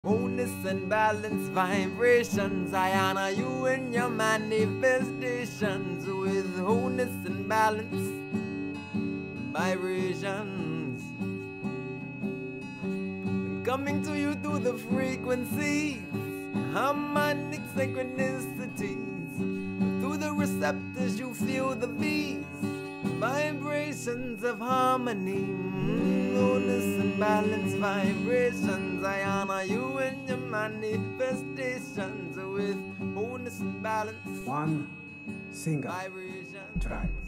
Wholeness and balance vibrations. I honor you in your manifestations with wholeness and balance vibrations. And coming to you through the frequencies, harmonic synchronicities. Through the receptors you feel the beats, vibrations of harmony. Wholeness and balance vibrations. I honor you in your manifestations with wholeness and balance one single vibrations. tribe.